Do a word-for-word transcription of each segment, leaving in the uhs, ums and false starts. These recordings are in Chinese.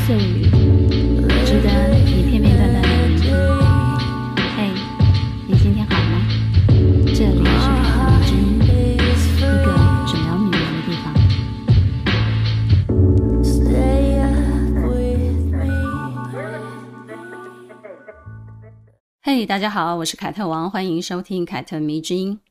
碎语，值得你片片段段的聆听。嘿，你今天好吗？这里是凯特迷之音，一个只聊女人的地方。嘿，大家好，我是凯特王，欢迎收听凯特迷之音。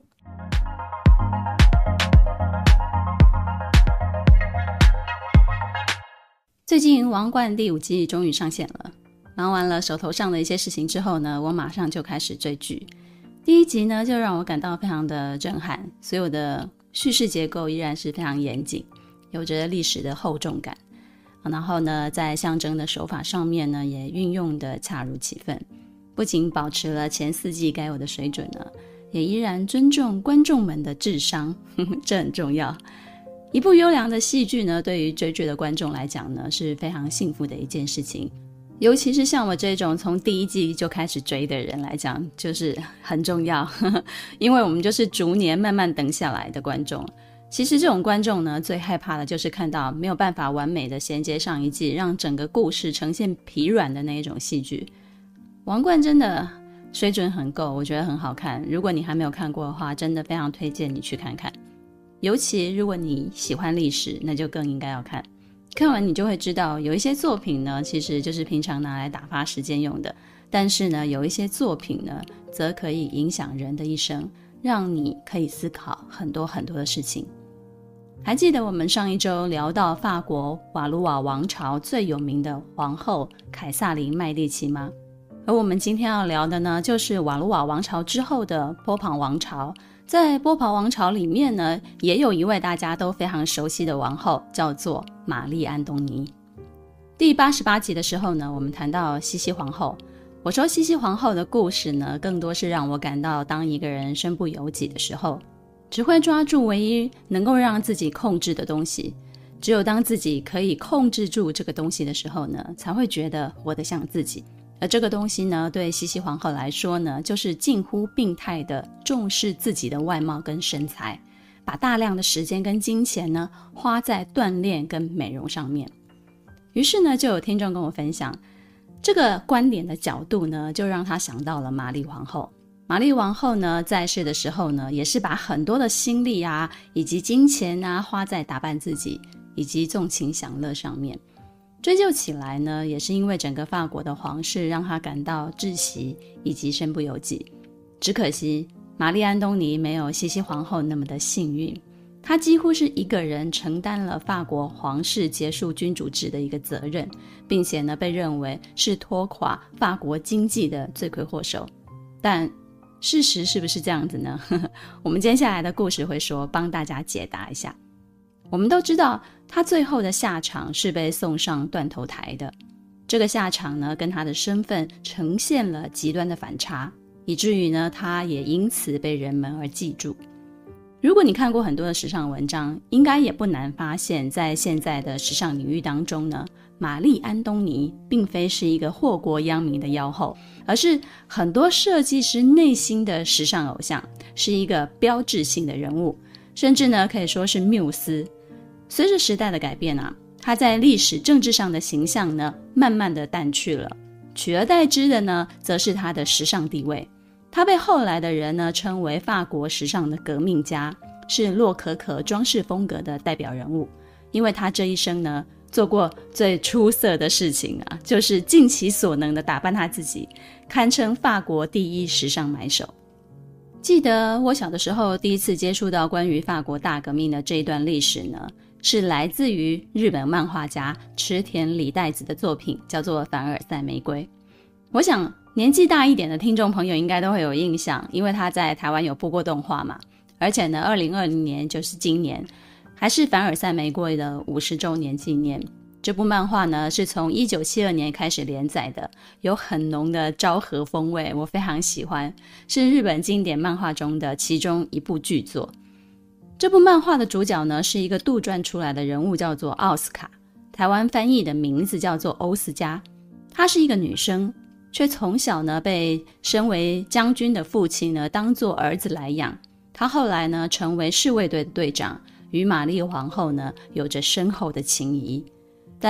最近王冠第五季终于上线了，忙完了手头上的一些事情之后呢，我马上就开始追剧。第一集呢就让我感到非常的震撼，所有的叙事结构依然是非常严谨，有着历史的厚重感，然后呢在象征的手法上面呢也运用的恰如其分，不仅保持了前四季该有的水准呢，也依然尊重观众们的智商，呵呵，这很重要。一部优良的戏剧呢，对于追剧的观众来讲呢，是非常幸福的一件事情。尤其是像我这种从第一季就开始追的人来讲，就是很重要，呵呵，因为我们就是逐年慢慢等下来的观众。其实这种观众呢，最害怕的就是看到没有办法完美的衔接上一季，让整个故事呈现疲软的那一种戏剧。王冠真的水准很够，我觉得很好看。如果你还没有看过的话，真的非常推荐你去看看。尤其如果你喜欢历史，那就更应该要看。看完你就会知道，有一些作品呢，其实就是平常拿来打发时间用的，但是呢，有一些作品呢，则可以影响人的一生，让你可以思考很多很多的事情。还记得我们上一周聊到法国瓦卢瓦王朝最有名的皇后凯撒琳麦地奇吗？而我们今天要聊的呢，就是瓦卢瓦王朝之后的波旁王朝。在波旁王朝里面呢，也有一位大家都非常熟悉的王后，叫做玛丽安东尼。第八十八集的时候呢，我们谈到西西皇后。我说西西皇后的故事呢，更多是让我感到，当一个人身不由己的时候，只会抓住唯一能够让自己控制的东西。只有当自己可以控制住这个东西的时候呢，才会觉得活得像自己。而这个东西呢，对西西皇后来说呢，就是近乎病态的重视自己的外貌跟身材，把大量的时间跟金钱呢花在锻炼跟美容上面。于是呢，就有听众跟我分享这个观点的角度呢，就让他想到了玛丽皇后。玛丽皇后呢，在世的时候呢，也是把很多的心力啊，以及金钱啊，花在打扮自己以及纵情享乐上面。追究起来呢，也是因为整个法国的皇室让他感到窒息以及身不由己。只可惜玛丽安东尼没有西西皇后那么的幸运，她几乎是一个人承担了法国皇室结束君主制的一个责任，并且呢被认为是拖垮法国经济的罪魁祸首。但事实是不是这样子呢？我们接下来的故事会说，帮大家解答一下。我们都知道他最后的下场是被送上断头台的，这个下场呢跟他的身份呈现了极端的反差，以至于呢他也因此被人们而记住。如果你看过很多的时尚文章，应该也不难发现，在现在的时尚领域当中呢，玛丽安东尼并非是一个祸国殃民的妖后，而是很多设计师内心的时尚偶像，是一个标志性的人物，甚至呢可以说是缪斯。随着时代的改变啊，他在历史政治上的形象呢慢慢的淡去了，取而代之的呢则是他的时尚地位。他被后来的人呢称为法国时尚的革命家，是洛可可装饰风格的代表人物。因为他这一生呢做过最出色的事情啊，就是尽其所能的打扮他自己，堪称法国第一时尚买手。记得我小的时候第一次接触到关于法国大革命的这一段历史呢，是来自于日本漫画家池田理代子的作品，叫做《凡尔赛玫瑰》。我想年纪大一点的听众朋友应该都会有印象，因为他在台湾有播过动画嘛，而且呢二零二零年就是今年，还是《凡尔赛玫瑰》的五十周年纪念。这部漫画呢是从一九七二年开始连载的，有很浓的昭和风味，我非常喜欢，是日本经典漫画中的其中一部巨作。这部漫画的主角呢是一个杜撰出来的人物，叫做奥斯卡，台湾翻译的名字叫做欧斯加。她是一个女生，却从小呢被身为将军的父亲呢当作儿子来养。她后来呢成为侍卫队的队长，与玛丽皇后呢有着深厚的情谊。但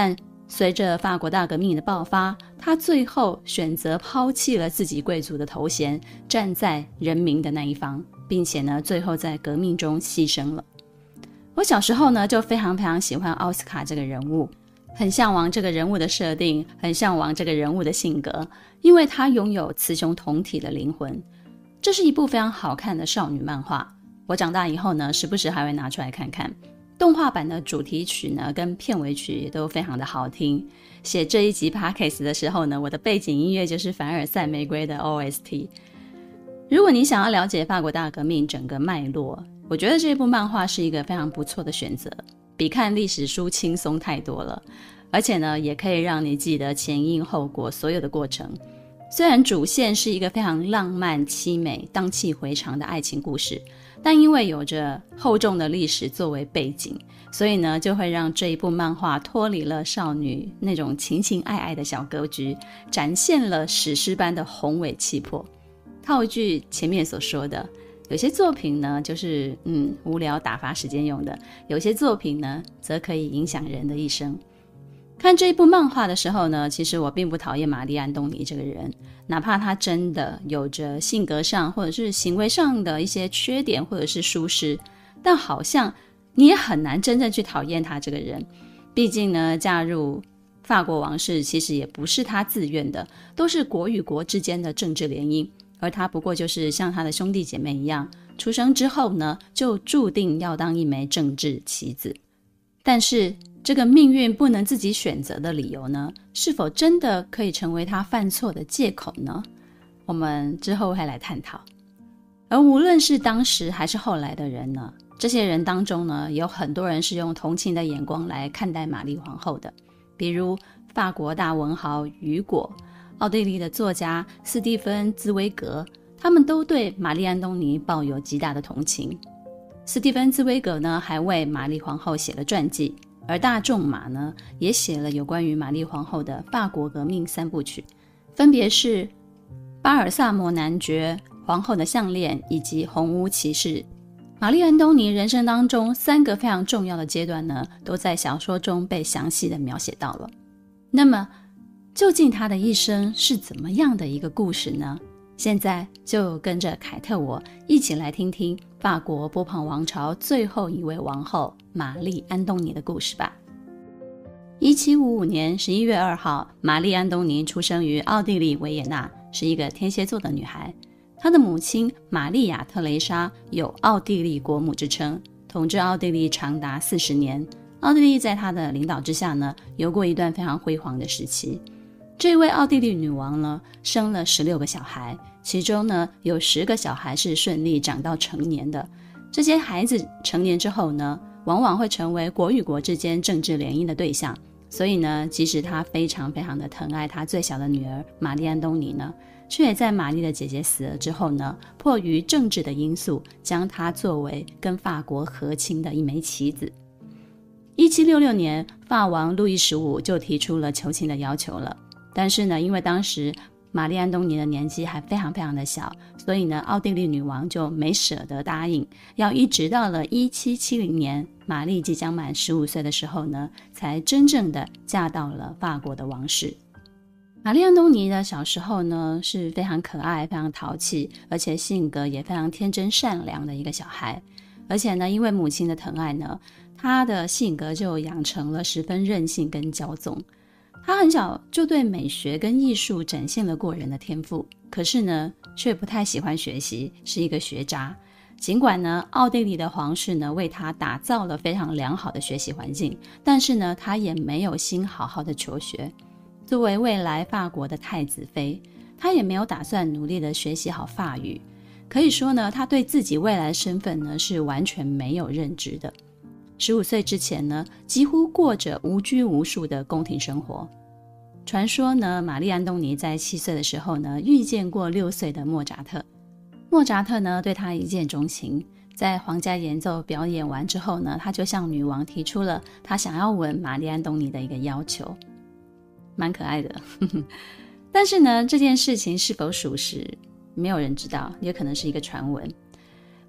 随着法国大革命的爆发，他最后选择抛弃了自己贵族的头衔，站在人民的那一方，并且呢，最后在革命中牺牲了。我小时候呢，就非常非常喜欢奥斯卡这个人物，很向往这个人物的设定，很向往这个人物的性格，因为他拥有雌雄同体的灵魂。这是一部非常好看的少女漫画，我长大以后呢，时不时还会拿出来看看。动画版的主题曲呢，跟片尾曲也都非常的好听。写这一集 Podcast 的时候呢，我的背景音乐就是凡尔赛玫瑰的 O S T。如果你想要了解法国大革命整个脉络，我觉得这部漫画是一个非常不错的选择，比看历史书轻松太多了。而且呢，也可以让你记得前因后果所有的过程。虽然主线是一个非常浪漫凄美荡气回肠的爱情故事，但因为有着厚重的历史作为背景，所以呢就会让这一部漫画脱离了少女那种情情爱爱的小格局，展现了史诗般的宏伟气魄。套一句前面所说的，有些作品呢就是嗯无聊打发时间用的，有些作品呢则可以影响人的一生。看这一部漫画的时候呢，其实我并不讨厌玛丽·安东尼这个人，哪怕他真的有着性格上或者是行为上的一些缺点或者是疏失，但好像你也很难真正去讨厌他这个人。毕竟呢，嫁入法国王室其实也不是他自愿的，都是国与国之间的政治联姻，而他不过就是像他的兄弟姐妹一样，出生之后呢，就注定要当一枚政治棋子。但是这个命运不能自己选择的理由呢，是否真的可以成为他犯错的借口呢？我们之后会来探讨。而无论是当时还是后来的人呢，这些人当中呢，有很多人是用同情的眼光来看待玛丽皇后的，比如法国大文豪雨果、奥地利的作家斯蒂芬·兹威格，他们都对玛丽安东尼抱有极大的同情。斯蒂芬·兹威格呢，还为玛丽皇后写了传记，而大仲马呢，也写了有关于玛丽皇后的法国革命三部曲，分别是《巴尔萨摩男爵》、《皇后的项链》以及《红屋骑士》。玛丽安东尼人生当中三个非常重要的阶段呢，都在小说中被详细的描写到了。那么，究竟她的一生是怎么样的一个故事呢？现在就跟着凯特我一起来听听法国波旁王朝最后一位王后玛丽安东尼的故事吧。一七五五年十一月二号，玛丽安东尼出生于奥地利维也纳，是一个天蝎座的女孩。她的母亲玛丽亚特蕾莎有奥地利国母之称，统治奥地利长达四十年。奥地利在她的领导之下呢，有过一段非常辉煌的时期。这位奥地利女王呢，生了十六个小孩，其中呢有十个小孩是顺利长到成年的。这些孩子成年之后呢，往往会成为国与国之间政治联姻的对象。所以呢，即使他非常非常的疼爱他最小的女儿玛丽安东尼呢，却也在玛丽的姐姐死了之后呢，迫于政治的因素，将她作为跟法国和亲的一枚棋子。一七六六年，法王路易十五就提出了求亲的要求了。但是呢，因为当时玛丽安东尼的年纪还非常非常的小，所以呢，奥地利女王就没舍得答应，要一直到了一七七零年，玛丽即将满十五岁的时候呢，才真正的嫁到了法国的王室。玛丽安东尼的小时候呢，是非常可爱、非常淘气，而且性格也非常天真善良的一个小孩。而且呢，因为母亲的疼爱呢，她的性格就养成了十分任性跟骄纵。他很小就对美学跟艺术展现了过人的天赋，可是呢，却不太喜欢学习，是一个学渣。尽管呢，奥地利的皇室呢为他打造了非常良好的学习环境，但是呢，他也没有心好好的求学。作为未来法国的太子妃，他也没有打算努力的学习好法语。可以说呢，他对自己未来的身份呢是完全没有认知的。十五岁之前呢，几乎过着无拘无束的宫廷生活。传说呢，玛丽安东尼在七岁的时候呢，遇见过六岁的莫扎特。莫扎特呢，对他一见钟情。在皇家演奏表演完之后呢，他就向女王提出了他想要吻玛丽安东尼的一个要求，蛮可爱的。但是呢，这件事情是否属实，没有人知道，也可能是一个传闻。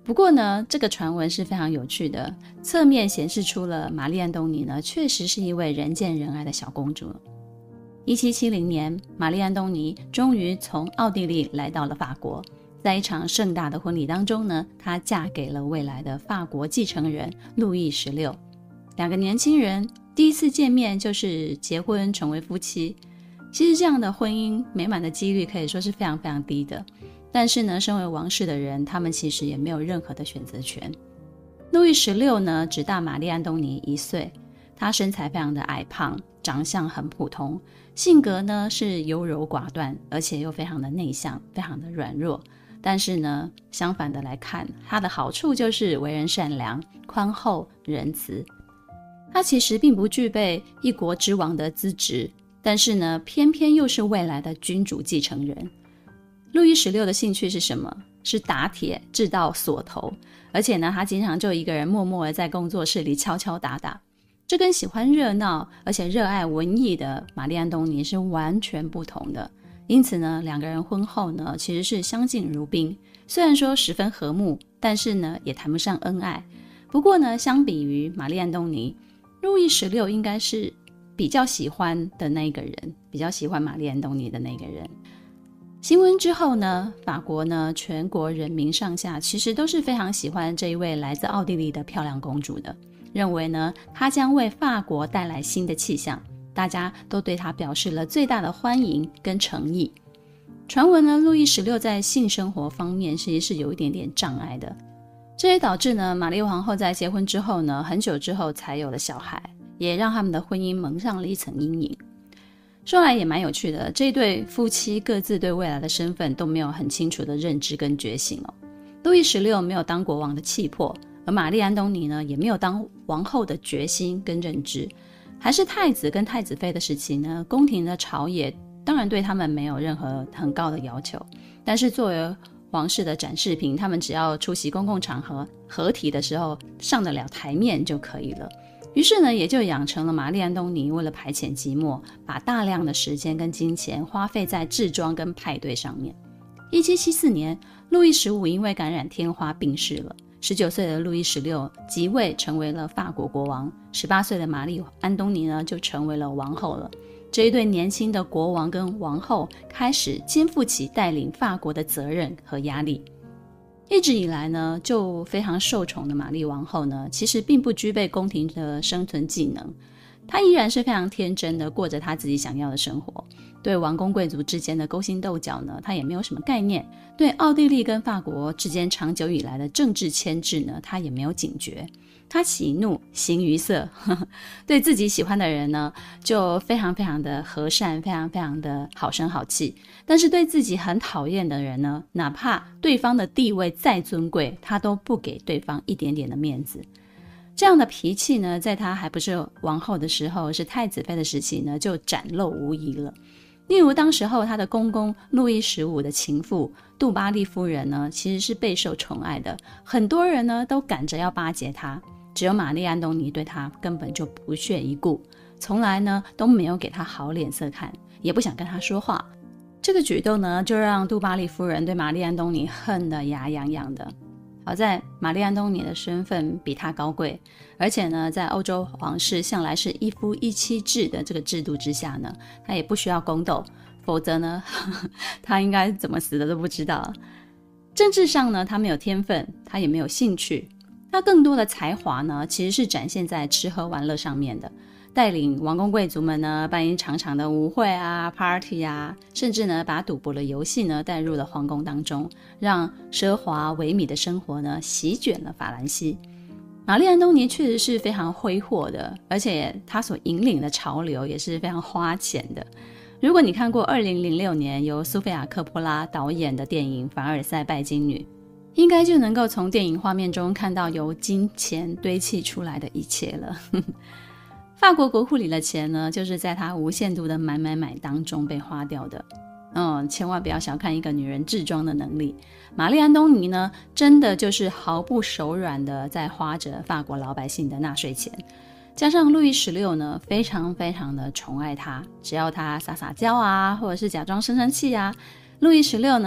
不过呢，这个传闻是非常有趣的，侧面显示出了玛丽安东尼呢确实是一位人见人爱的小公主。一七七零年，玛丽安东尼终于从奥地利来到了法国，在一场盛大的婚礼当中呢，她嫁给了未来的法国继承人路易十六。两个年轻人第一次见面就是结婚成为夫妻。其实这样的婚姻美满的几率可以说是非常非常低的，但是呢，身为王室的人，他们其实也没有任何的选择权。路易十六呢，只大玛丽安东尼一岁，他身材非常的矮胖，长相很普通，性格呢是优柔寡断，而且又非常的内向，非常的软弱。但是呢，相反的来看，他的好处就是为人善良、宽厚、仁慈。他其实并不具备一国之王的资质，但是呢，偏偏又是未来的君主继承人。路易十六的兴趣是什么？是打铁制造锁头，而且呢，他经常就一个人默默的在工作室里敲敲打打。这跟喜欢热闹而且热爱文艺的玛丽安东尼是完全不同的。因此呢，两个人婚后呢，其实是相敬如宾。虽然说十分和睦，但是呢，也谈不上恩爱。不过呢，相比于玛丽安东尼，路易十六应该是比较喜欢的那个人，比较喜欢玛丽安东尼的那个人。新婚之后呢，法国呢全国人民上下其实都是非常喜欢这一位来自奥地利的漂亮公主的，认为呢她将为法国带来新的气象，大家都对她表示了最大的欢迎跟诚意。传闻呢，路易十六在性生活方面其实是有一点点障碍的，这也导致呢玛丽皇后在结婚之后呢，很久之后才有了小孩，也让他们的婚姻蒙上了一层阴影。说来也蛮有趣的，这对夫妻各自对未来的身份都没有很清楚的认知跟觉醒哦。路易十六没有当国王的气魄，而玛丽安东尼呢也没有当王后的决心跟认知。还是太子跟太子妃的时期呢，宫廷的朝野当然对他们没有任何很高的要求，但是作为皇室的展示品，他们只要出席公共场合合体的时候上得了台面就可以了。于是呢，也就养成了玛丽安东尼为了排遣寂寞，把大量的时间跟金钱花费在制装跟派对上面。一七七四年，路易十五因为感染天花病逝了。十九岁的路易十六即位成为了法国国王，十八岁的玛丽安东尼呢就成为了王后了。这一对年轻的国王跟王后开始肩负起带领法国的责任和压力。一直以来呢，就非常受宠的玛丽王后呢，其实并不具备宫廷的生存技能，她依然是非常天真的过着她自己想要的生活。对王公贵族之间的勾心斗角呢，她也没有什么概念；对奥地利跟法国之间长久以来的政治牵制呢，她也没有警觉。她喜怒形于色，呵呵，对自己喜欢的人呢，就非常非常的和善，非常非常的好声好气。但是对自己很讨厌的人呢，哪怕对方的地位再尊贵，她都不给对方一点点的面子。这样的脾气呢，在她还不是王后的时候，是太子妃的时期呢，就展露无遗了。例如当时候她的公公路易十五的情妇杜巴利夫人呢，其实是备受宠爱的，很多人呢都赶着要巴结她，只有玛丽安东尼对她根本就不屑一顾，从来呢都没有给她好脸色看，也不想跟她说话。这个举动呢，就让杜巴利夫人对玛丽安东尼恨得牙痒痒的。好在玛丽安东尼的身份比她高贵，而且呢，在欧洲皇室向来是一夫一妻制的这个制度之下呢，她也不需要宫斗，否则呢，呵呵她应该怎么死的都不知道。政治上呢，她没有天分，她也没有兴趣，她更多的才华呢，其实是展现在吃喝玩乐上面的。带领王公贵族们呢办一场场的舞会啊 party 啊，甚至呢把赌博的游戏呢带入了皇宫当中，让奢华萎靡的生活呢席卷了法兰西。玛丽安东尼确实是非常挥霍的，而且她所引领的潮流也是非常花钱的。如果你看过二零零六年由苏菲亚·科波拉导演的电影《凡尔赛拜金女》，应该就能够从电影画面中看到由金钱堆砌出来的一切了。法国国库里的钱呢，就是在她无限度的买买买当中被花掉的。嗯，千万不要小看一个女人治装的能力。玛丽安东尼呢，真的就是毫不手软的在花着法国老百姓的纳税钱。加上路易十六呢，非常非常的宠爱她，只要她撒撒娇啊，或者是假装生生气啊，路易十六呢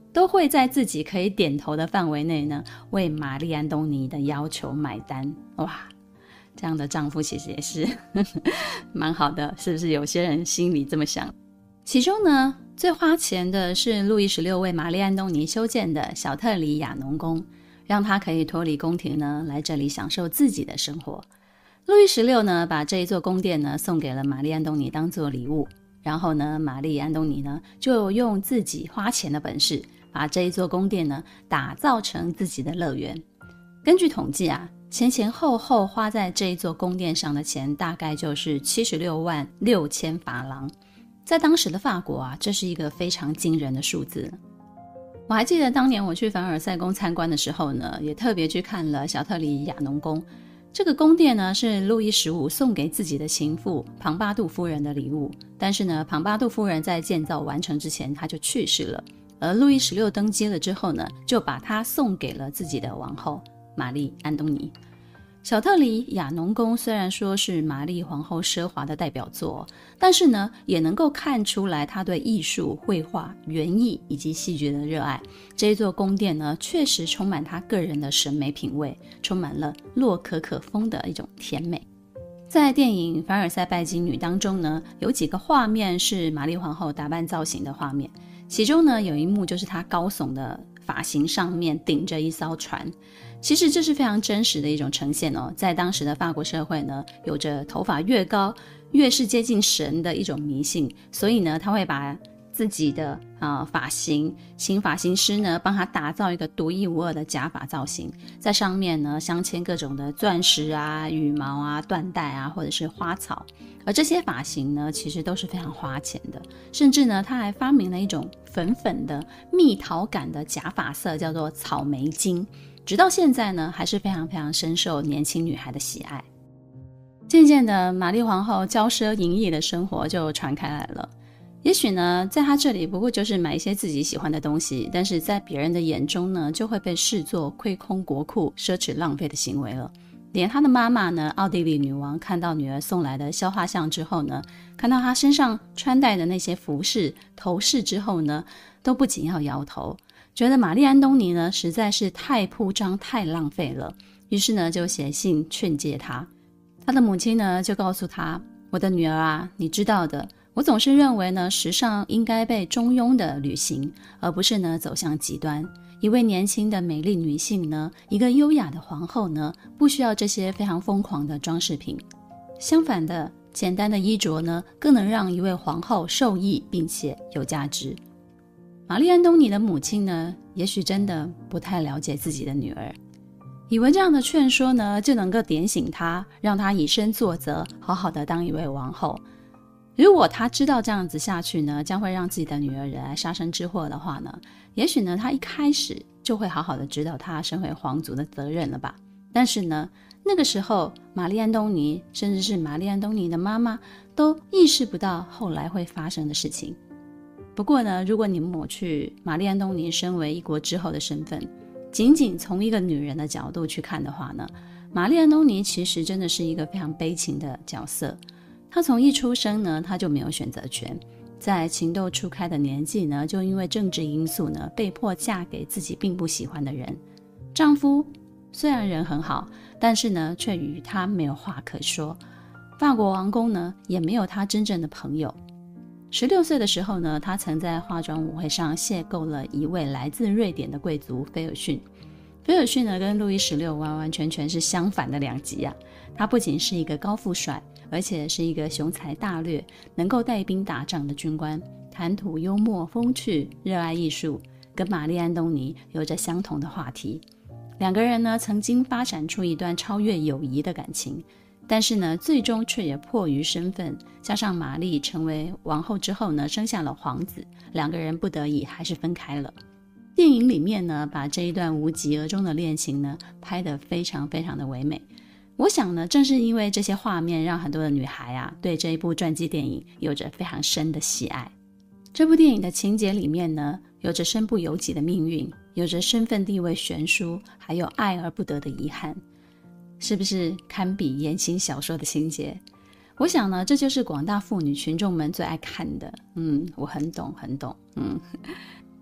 都会在自己可以点头的范围内呢，为玛丽安东尼的要求买单。哇，这样的丈夫其实也是呵呵蛮好的，是不是？有些人心里这么想。其中呢，最花钱的是路易十六为玛丽安东尼修建的小特里亚农宫，让他可以脱离宫廷呢，来这里享受自己的生活。路易十六呢，把这一座宫殿呢送给了玛丽安东尼当做礼物，然后呢，玛丽安东尼呢就用自己花钱的本事，把这一座宫殿呢打造成自己的乐园。根据统计啊，前前后后花在这一座宫殿上的钱大概就是七十六万六千法郎。在当时的法国啊，这是一个非常惊人的数字。我还记得当年我去凡尔赛宫参观的时候呢，也特别去看了小特里亚农宫。这个宫殿呢，是路易十五送给自己的情妇庞巴杜夫人的礼物，但是呢，庞巴杜夫人在建造完成之前，她就去世了。而路易十六登基了之后呢，就把它送给了自己的王后玛丽安东尼。小特里亚农宫虽然说是玛丽皇后奢华的代表作，但是呢，也能够看出来她对艺术、绘画、园艺以及戏剧的热爱。这一座宫殿呢，确实充满她个人的审美品味，充满了洛可可风的一种甜美。在电影《凡尔赛拜金女》当中呢，有几个画面是玛丽皇后打扮造型的画面，其中呢，有一幕就是她高耸的发型上面顶着一艘船。其实这是非常真实的一种呈现哦，在当时的法国社会呢，有着头发越高越是接近神的一种迷信，所以呢，他会把自己的啊、呃、发型，请发型师呢帮他打造一个独一无二的假发造型，在上面呢镶嵌各种的钻石啊、羽毛啊、缎带啊，或者是花草。而这些发型呢，其实都是非常花钱的，甚至呢，他还发明了一种粉粉的蜜桃感的假发色，叫做草莓金。直到现在呢，还是非常非常深受年轻女孩的喜爱。渐渐的，玛丽皇后骄奢淫逸的生活就传开来了。也许呢，在她这里不过就是买一些自己喜欢的东西，但是在别人的眼中呢，就会被视作亏空国库、奢侈浪费的行为了。连她的妈妈呢，奥地利女王看到女儿送来的肖画像之后呢，看到她身上穿戴的那些服饰、头饰之后呢，都不仅要摇头，觉得玛丽安东尼呢实在是太铺张、太浪费了，于是呢就写信劝诫她。她的母亲呢就告诉她：“我的女儿啊，你知道的，我总是认为呢，时尚应该被中庸的履行，而不是呢走向极端。一位年轻的美丽女性呢，一个优雅的皇后呢，不需要这些非常疯狂的装饰品。相反的，简单的衣着呢，更能让一位皇后受益并且有价值。”玛丽安东尼的母亲呢，也许真的不太了解自己的女儿，以为这样的劝说呢，就能够点醒她，让她以身作则，好好的当一位王后。如果她知道这样子下去呢，将会让自己的女儿惹来杀身之祸的话呢，也许呢，她一开始就会好好的知道她身为皇族的责任了吧。但是呢，那个时候玛丽安东尼，甚至是玛丽安东尼的妈妈，都意识不到后来会发生的事情。不过呢，如果你抹去玛丽安东尼身为一国之后的身份，仅仅从一个女人的角度去看的话呢，玛丽安东尼其实真的是一个非常悲情的角色。她从一出生呢，她就没有选择权，在情窦初开的年纪呢，就因为政治因素呢，被迫嫁给自己并不喜欢的人。丈夫虽然人很好，但是呢，却与她没有话可说。法国王宫呢，也没有她真正的朋友。十六岁的时候呢，她曾在化妆舞会上邂逅了一位来自瑞典的贵族菲尔逊。菲尔逊呢，跟路易十六完完全全是相反的两极啊。他不仅是一个高富帅，而且是一个雄才大略、能够带兵打仗的军官，谈吐幽默风趣，热爱艺术，跟玛丽安东尼有着相同的话题。两个人呢，曾经发展出一段超越友谊的感情。但是呢，最终却也迫于身份，加上玛丽成为王后之后呢，生下了皇子，两个人不得已还是分开了。电影里面呢，把这一段无疾而终的恋情呢，拍得非常非常的唯美。我想呢，正是因为这些画面，让很多的女孩啊，对这一部传记电影有着非常深的喜爱。这部电影的情节里面呢，有着身不由己的命运，有着身份地位悬殊，还有爱而不得的遗憾。是不是堪比言情小说的情节？我想呢，这就是广大妇女群众们最爱看的。嗯，我很懂，很懂。嗯，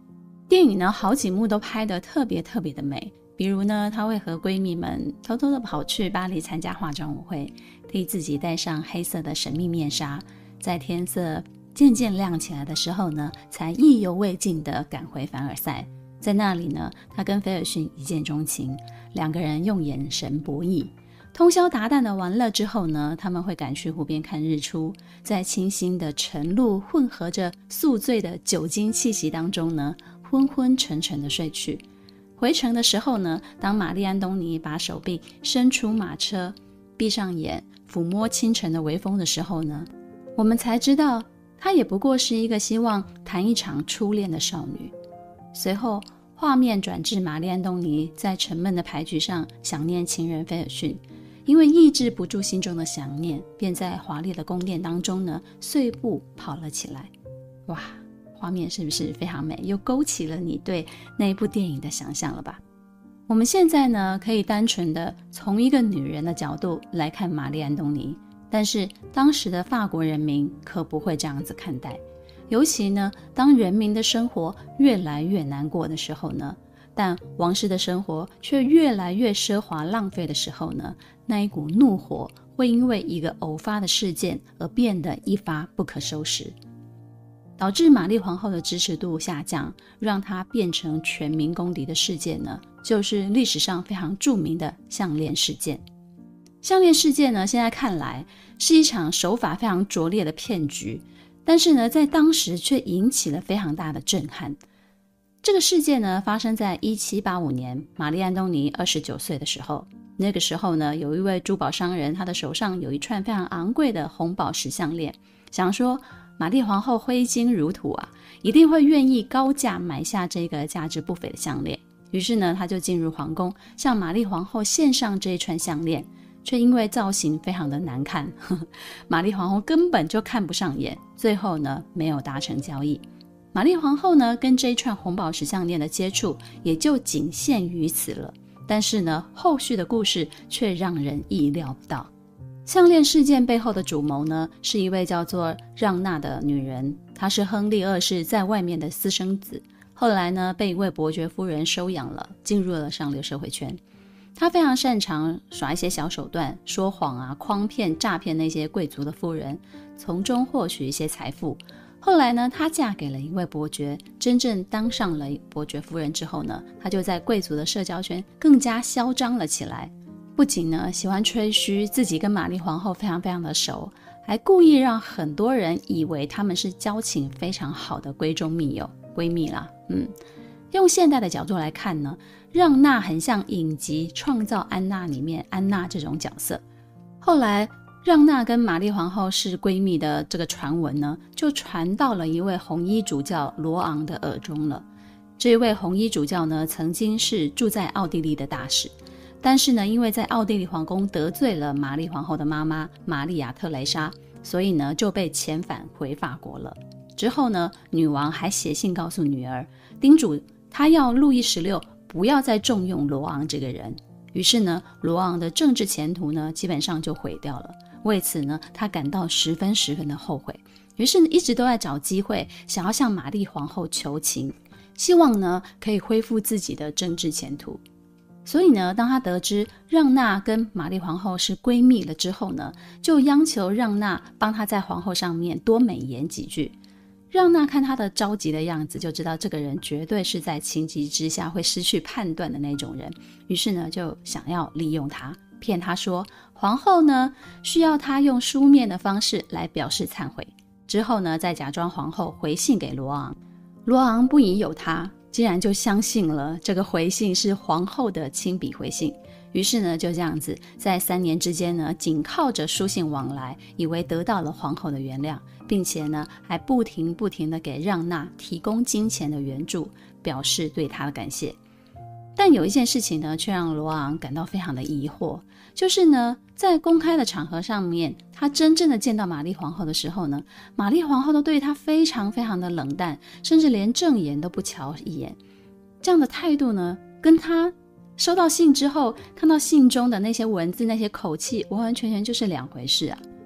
电影呢好几幕都拍得特别特别的美，比如呢她会和闺蜜们偷偷的跑去巴黎参加化妆舞会，替自己戴上黑色的神秘面纱，在天色渐渐亮起来的时候呢，才意犹未尽地赶回凡尔赛。在那里呢，她跟菲尔逊一见钟情，两个人用眼神博弈。通宵达旦的玩乐之后呢，他们会赶去湖边看日出，在清新的晨露混合着宿醉的酒精气息当中呢，昏昏沉沉的睡去。回程的时候呢，当玛丽安东尼把手臂伸出马车，闭上眼抚摸清晨的微风的时候呢，我们才知道她也不过是一个希望谈一场初恋的少女。随后画面转至玛丽安东尼在沉闷的牌局上想念情人菲尔逊，因为抑制不住心中的想念，便在华丽的宫殿当中呢碎步跑了起来。哇，画面是不是非常美，又勾起了你对那一部电影的想象了吧？我们现在呢可以单纯的从一个女人的角度来看玛丽安东尼，但是当时的法国人民可不会这样子看待。尤其呢，当人民的生活越来越难过的时候呢，但王室的生活却越来越奢华浪费的时候呢，那一股怒火会因为一个偶发的事件而变得一发不可收拾，导致玛丽皇后的支持度下降，让她变成全民公敌的事件呢，就是历史上非常著名的项链事件。项链事件呢，现在看来是一场手法非常拙劣的骗局，但是呢，在当时却引起了非常大的震撼。这个事件呢，发生在一七八五年，玛丽安东尼二十九岁的时候。那个时候呢，有一位珠宝商人，他的手上有一串非常昂贵的红宝石项链，想说玛丽皇后挥金如土啊，一定会愿意高价买下这个价值不菲的项链。于是呢，他就进入皇宫，向玛丽皇后献上这一串项链，却因为造型非常的难看，呵呵，玛丽皇后根本就看不上眼，最后呢没有达成交易。玛丽皇后呢跟这一串红宝石项链的接触也就仅限于此了，但是呢后续的故事却让人意料不到。项链事件背后的主谋呢是一位叫做让娜的女人，她是亨利二世在外面的私生子，后来呢被一位伯爵夫人收养了，进入了上流社会圈。她非常擅长耍一些小手段，说谎啊，诓骗诈骗那些贵族的夫人，从中获取一些财富。后来呢，她嫁给了一位伯爵，真正当上了伯爵夫人之后呢，她就在贵族的社交圈更加嚣张了起来。不仅呢喜欢吹嘘自己跟玛丽皇后非常非常的熟，还故意让很多人以为他们是交情非常好的闺中密友闺蜜啦。嗯，用现代的角度来看呢，让娜很像影集《创造安娜》里面安娜这种角色。后来让娜跟玛丽皇后是闺蜜的这个传闻呢，就传到了一位红衣主教罗昂的耳中了。这位红衣主教呢，曾经是住在奥地利的大使，但是呢，因为在奥地利皇宫得罪了玛丽皇后的妈妈玛丽亚特蕾莎，所以呢就被遣返回法国了。之后呢，女王还写信告诉女儿，叮嘱她要路易十六不要再重用罗昂这个人。于是呢，罗昂的政治前途呢，基本上就毁掉了。为此呢，他感到十分十分的后悔，于是呢，一直都在找机会，想要向玛丽皇后求情，希望呢可以恢复自己的政治前途。所以呢，当他得知让娜跟玛丽皇后是闺蜜了之后呢，就央求让娜帮他在皇后上面多美言几句。让娜看他的着急的样子，就知道这个人绝对是在情急之下会失去判断的那种人，于是呢，就想要利用他，骗他说皇后呢需要他用书面的方式来表示忏悔，之后呢再假装皇后回信给罗昂。罗昂不疑有他，竟然就相信了这个回信是皇后的亲笔回信，于是呢就这样子在三年之间呢，仅靠着书信往来，以为得到了皇后的原谅，并且呢还不停不停的给让娜提供金钱的援助，表示对她的感谢。但有一件事情呢，却让罗昂感到非常的疑惑，就是呢，在公开的场合上面，他真正的见到玛丽皇后的时候呢，玛丽皇后都对他非常非常的冷淡，甚至连正眼都不瞧一眼。这样的态度呢，跟他收到信之后看到信中的那些文字、那些口气，完完全全就是两回事啊。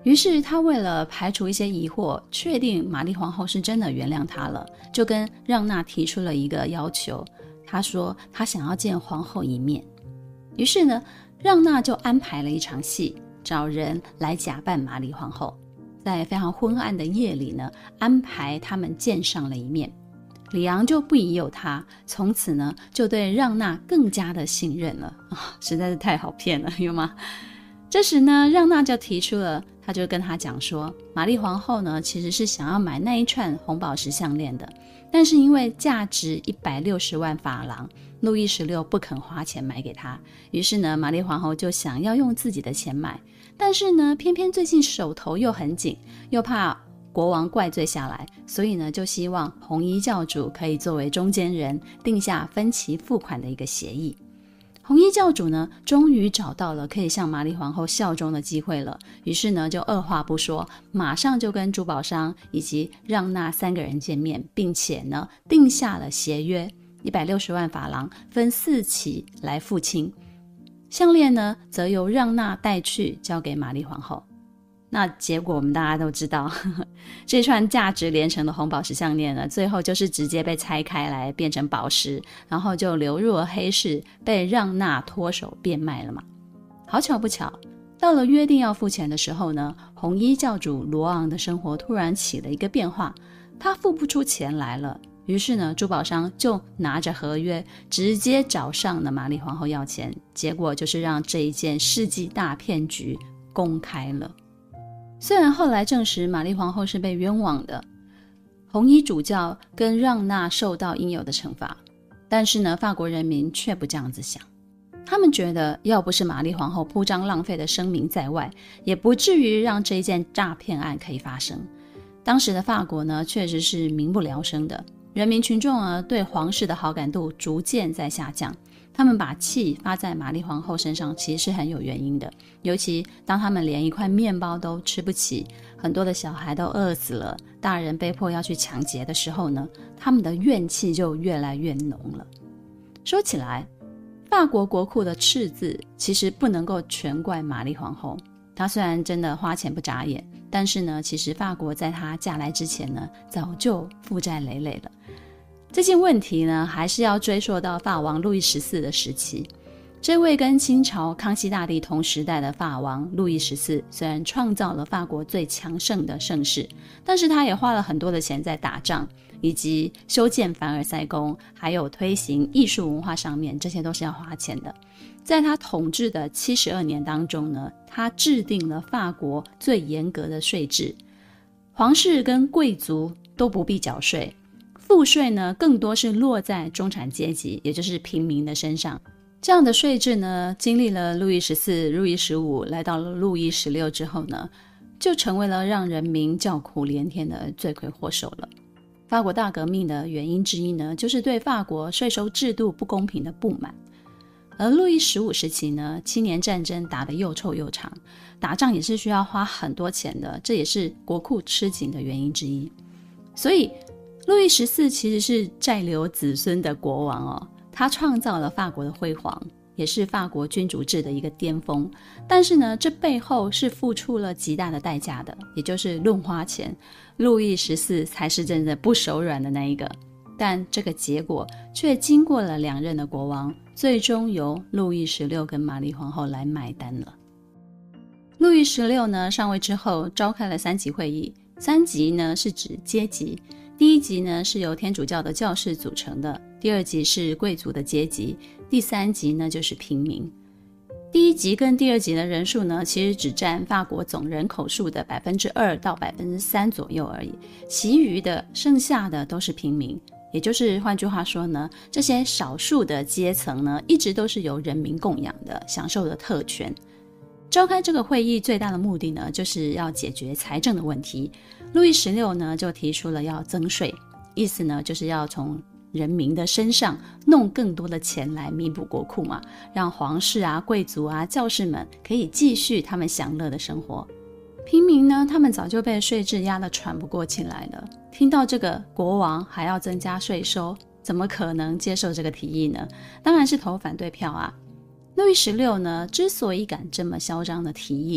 于是他为了排除一些疑惑，确定玛丽皇后是真的原谅他了，就跟让娜提出了一个要求。他说他想要见皇后一面。于是呢，让娜就安排了一场戏，找人来假扮玛丽皇后，在非常昏暗的夜里呢，安排他们见上了一面。李昂就不疑有他，从此呢就对让娜更加的信任了、哦、实在是太好骗了，有吗？这时呢，让娜就提出了，他就跟他讲说，玛丽皇后呢其实是想要买那一串红宝石项链的，但是因为价值一百六十万法郎，路易十六不肯花钱买给她，于是呢，玛丽皇后就想要用自己的钱买，但是呢，偏偏最近手头又很紧，又怕国王怪罪下来，所以呢，就希望红衣教主可以作为中间人，定下分期付款的一个协议。红衣教主呢，终于找到了可以向玛丽皇后效忠的机会了，于是呢，就二话不说，马上就跟珠宝商以及让娜三个人见面，并且呢，定下了协约，一百六十万法郎分四期来付清。项链呢，则由让娜带去交给玛丽皇后。那结果我们大家都知道，呵呵，这串价值连城的红宝石项链呢，最后就是直接被拆开来变成宝石，然后就流入了黑市，被让娜脱手变卖了嘛。好巧不巧，到了约定要付钱的时候呢，红衣教主罗昂的生活突然起了一个变化，他付不出钱来了。于是呢，珠宝商就拿着合约直接找上了玛丽皇后要钱，结果就是让这一件世纪大骗局公开了。虽然后来证实玛丽皇后是被冤枉的，红衣主教跟让娜受到应有的惩罚，但是呢，法国人民却不这样子想。他们觉得要不是玛丽皇后铺张浪费的声名在外，也不至于让这一件诈骗案可以发生。当时的法国呢，确实是民不聊生的，人民群众啊对皇室的好感度逐渐在下降。他们把气发在玛丽皇后身上，其实是很有原因的。尤其当他们连一块面包都吃不起，很多的小孩都饿死了，大人被迫要去抢劫的时候呢，他们的怨气就越来越浓了。说起来，法国国库的赤字其实不能够全怪玛丽皇后。她虽然真的花钱不眨眼，但是呢，其实法国在她嫁来之前呢，早就负债累累了。这件问题呢，还是要追溯到法王路易十四的时期。这位跟清朝康熙大帝同时代的法王路易十四，虽然创造了法国最强盛的盛世，但是他也花了很多的钱在打仗，以及修建凡尔赛宫，还有推行艺术文化上面，这些都是要花钱的。在他统治的七十二年当中呢，他制定了法国最严格的税制，皇室跟贵族都不必缴税，赋税呢，更多是落在中产阶级，也就是平民的身上。这样的税制呢，经历了路易十四、路易十五，来到了路易十六之后呢，就成为了让人民叫苦连天的罪魁祸首了。法国大革命的原因之一呢，就是对法国税收制度不公平的不满。而路易十五时期呢，七年战争打得又臭又长，打仗也是需要花很多钱的，这也是国库吃紧的原因之一。所以路易十四其实是债留子孙的国王哦，他创造了法国的辉煌，也是法国君主制的一个巅峰。但是呢，这背后是付出了极大的代价的，也就是论花钱，路易十四才是真的不手软的那一个。但这个结果却经过了两任的国王，最终由路易十六跟玛丽皇后来买单了。路易十六呢上位之后，召开了三级会议。三级呢是指阶级，第一级呢是由天主教的教士组成的，第二级是贵族的阶级，第三级呢就是平民。第一级跟第二级的人数呢，其实只占法国总人口数的百分之二到百分之三左右而已，其余的剩下的都是平民。也就是换句话说呢，这些少数的阶层呢，一直都是由人民供养的，享受的特权。召开这个会议最大的目的呢，就是要解决财政的问题。路易十六呢就提出了要增税，意思呢就是要从人民的身上弄更多的钱来弥补国库嘛，让皇室啊、贵族啊、教士们可以继续他们享乐的生活。平民呢，他们早就被税制压得喘不过气来了，听到这个国王还要增加税收，怎么可能接受这个提议呢？当然是投反对票啊。路易十六呢，之所以敢这么嚣张的提议，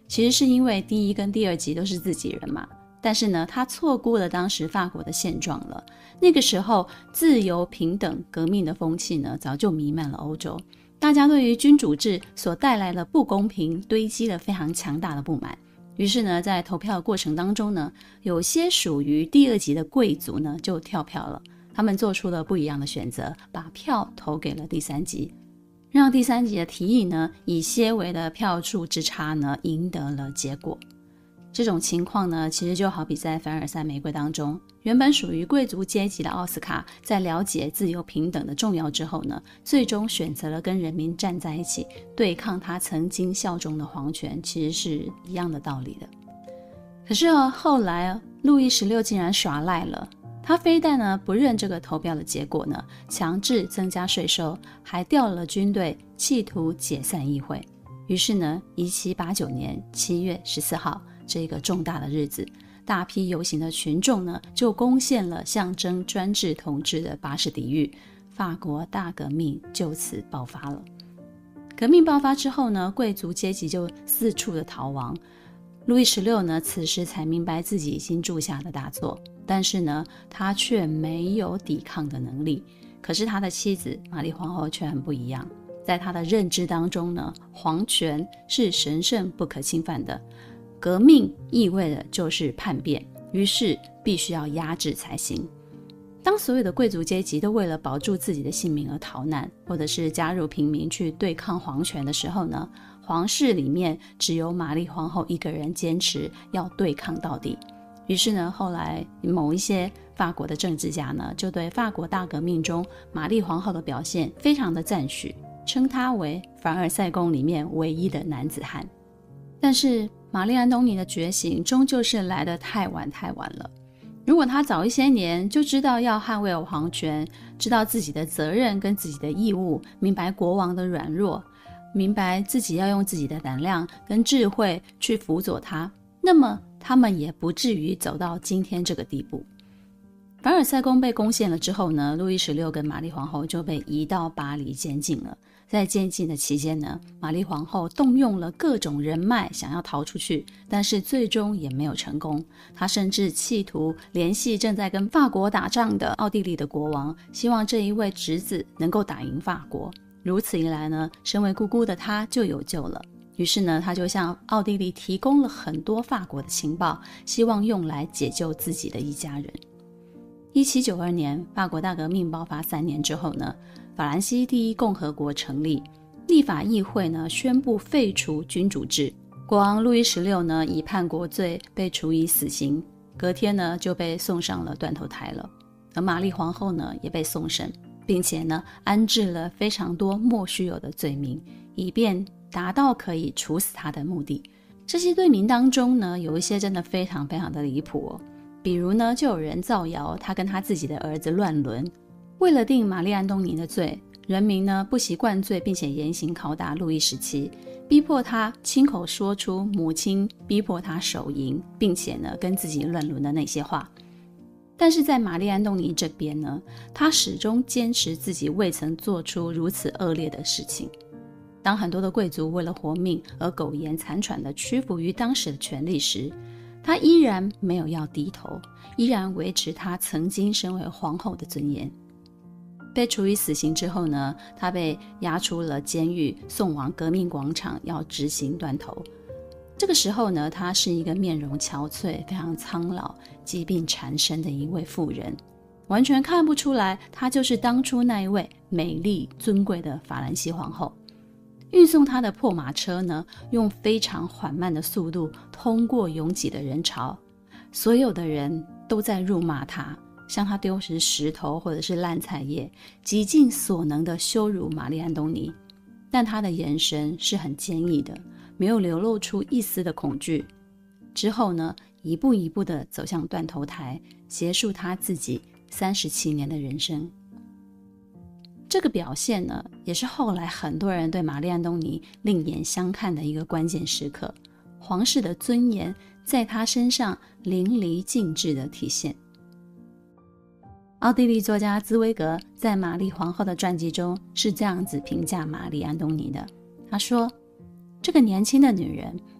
其实是因为第一跟第二集都是自己人嘛，但是呢，他错估了当时法国的现状了。那个时候，自由、平等、革命的风气呢，早就弥漫了欧洲。大家对于君主制所带来的不公平堆积了非常强大的不满。于是呢，在投票的过程当中呢，有些属于第二级的贵族呢，就跳票了。他们做出了不一样的选择，把票投给了第三级，让第三级的提议呢，以些微的票数之差呢，赢得了结果。这种情况呢，其实就好比在凡尔赛玫瑰当中，原本属于贵族阶级的奥斯卡，在了解自由平等的重要之后呢，最终选择了跟人民站在一起，对抗他曾经效忠的皇权，其实是一样的道理的。可是啊，后来路易十六竟然耍赖了，他非但呢不认这个投票的结果呢，强制增加税收，还调了军队，企图解散议会。于是呢，一七八九年七月十四号。这个重大的日子，大批游行的群众呢，就攻陷了象征专制统治的巴士底狱，法国大革命就此爆发了。革命爆发之后呢，贵族阶级就四处的逃亡。路易十六呢，此时才明白自己已经铸下了大错，但是呢，他却没有抵抗的能力。可是他的妻子玛丽皇后却很不一样，在他的认知当中呢，皇权是神圣不可侵犯的。革命意味的就是叛变，于是必须要压制才行。当所有的贵族阶级都为了保住自己的性命而逃难，或者是加入平民去对抗皇权的时候呢，皇室里面只有玛丽皇后一个人坚持要对抗到底。于是呢，后来某一些法国的政治家呢，就对法国大革命中玛丽皇后的表现非常的赞许，称她为凡尔赛宫里面唯一的男子汉。但是玛丽安东尼的觉醒终究是来得太晚太晚了。如果他早一些年就知道要捍卫皇权，知道自己的责任跟自己的义务，明白国王的软弱，明白自己要用自己的胆量跟智慧去辅佐他，那么他们也不至于走到今天这个地步。凡尔赛宫被攻陷了之后呢，路易十六跟玛丽皇后就被移到巴黎监禁了。在监禁的期间呢，玛丽皇后动用了各种人脉想要逃出去，但是最终也没有成功。她甚至企图联系正在跟法国打仗的奥地利的国王，希望这一位侄子能够打赢法国。如此一来呢，身为姑姑的她就有救了。于是呢，她就向奥地利提供了很多法国的情报，希望用来解救自己的一家人。一七九二年，法国大革命爆发三年之后呢，法兰西第一共和国成立，立法议会呢宣布废除君主制。国王路易十六呢以叛国罪被处以死刑，隔天呢就被送上了断头台了。而玛丽皇后呢也被送审，并且呢安置了非常多莫须有的罪名，以便达到可以处死她的目的。这些罪名当中呢，有一些真的非常非常的离谱哦。比如呢，就有人造谣他跟他自己的儿子乱伦。为了定玛丽安东尼的罪，人民呢不惜灌醉并且严刑拷打路易十七，逼迫他亲口说出母亲逼迫他手淫，并且呢跟自己乱伦的那些话。但是在玛丽安东尼这边呢，他始终坚持自己未曾做出如此恶劣的事情。当很多的贵族为了活命而苟延残喘地屈服于当时的权力时，他依然没有要低头，依然维持他曾经身为皇后的尊严。被处以死刑之后呢，他被押出了监狱，送往革命广场要执行断头。这个时候呢，她是一个面容憔悴、非常苍老、疾病缠身的一位妇人，完全看不出来她就是当初那一位美丽尊贵的法兰西皇后。运送他的破马车呢，用非常缓慢的速度通过拥挤的人潮，所有的人都在辱骂他，向他丢掷石头或者是烂菜叶，极尽所能的羞辱玛丽安东尼。但他的眼神是很坚毅的，没有流露出一丝的恐惧。之后呢，一步一步的走向断头台，结束他自己三十七年的人生。这个表现呢，也是后来很多人对玛丽安东尼另眼相看的一个关键时刻。皇室的尊严在她身上淋漓尽致的体现。奥地利作家茨威格在玛丽皇后的传记中是这样子评价玛丽安东尼的，他说：这个年轻的女人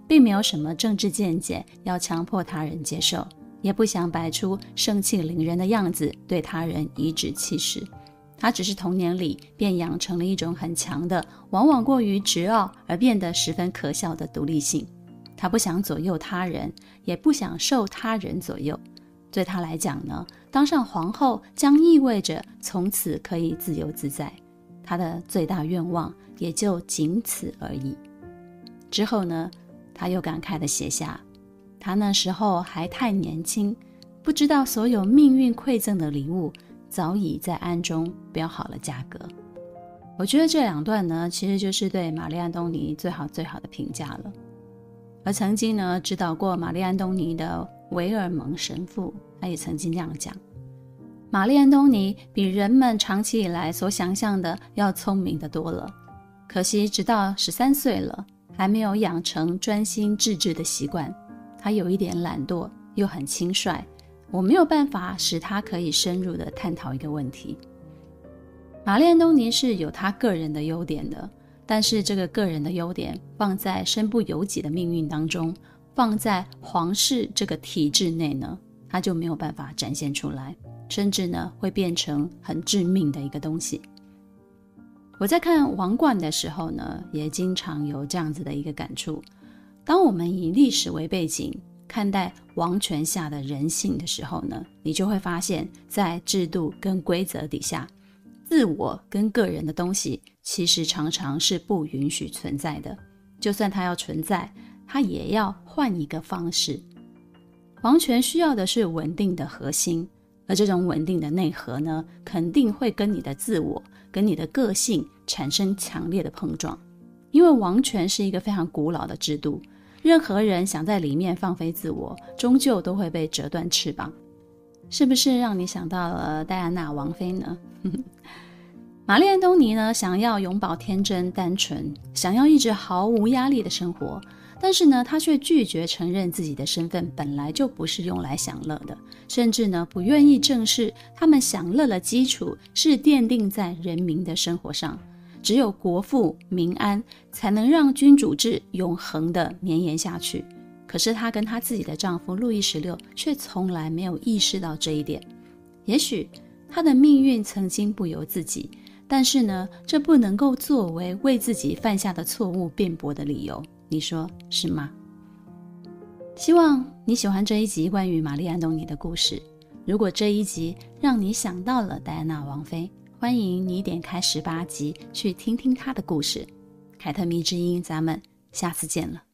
并没有什么政治见解要强迫他人接受，也不想摆出盛气凌人的样子对他人颐指气使。他只是童年里便养成了一种很强的，往往过于执拗而变得十分可笑的独立性。他不想左右他人，也不想受他人左右。对他来讲呢，当上皇后将意味着从此可以自由自在，他的最大愿望也就仅此而已。之后呢，他又感慨地写下，他那时候还太年轻，不知道所有命运馈赠的礼物早已在暗中标好了价格。我觉得这两段呢，其实就是对玛丽·安东尼最好最好的评价了。而曾经呢，指导过玛丽·安东尼的维尔蒙神父，他也曾经这样讲，玛丽·安东尼比人们长期以来所想象的要聪明得多了，可惜直到十三岁了，还没有养成专心致志的习惯。他有一点懒惰，又很轻率，我没有办法使他可以深入地探讨一个问题。玛丽·安东尼是有他个人的优点的，但是这个个人的优点放在身不由己的命运当中，放在皇室这个体制内呢，他就没有办法展现出来，甚至呢会变成很致命的一个东西。我在看《王冠》的时候呢，也经常有这样子的一个感触。当我们以历史为背景看待王权下的人性的时候呢，你就会发现在制度跟规则底下，自我跟个人的东西其实常常是不允许存在的，就算它要存在，它也要换一个方式。王权需要的是稳定的核心，而这种稳定的内核呢，肯定会跟你的自我跟你的个性产生强烈的碰撞。因为王权是一个非常古老的制度，任何人想在里面放飞自我，终究都会被折断翅膀。是不是让你想到了戴安娜王妃呢？玛丽·安东尼呢，想要永葆天真单纯，想要一直毫无压力的生活，但是呢，她却拒绝承认自己的身份本来就不是用来享乐的，甚至呢，不愿意正视他们享乐的基础是奠定在人民的生活上。只有国富民安，才能让君主制永恒的绵延下去。可是她跟她自己的丈夫路易十六却从来没有意识到这一点。也许她的命运曾经不由自己，但是呢，这不能够作为为自己犯下的错误辩驳的理由，你说是吗？希望你喜欢这一集关于玛丽·安东尼的故事。如果这一集让你想到了戴安娜王妃，欢迎你点开十八集去听听她的故事。凯特迷之音，咱们下次见了。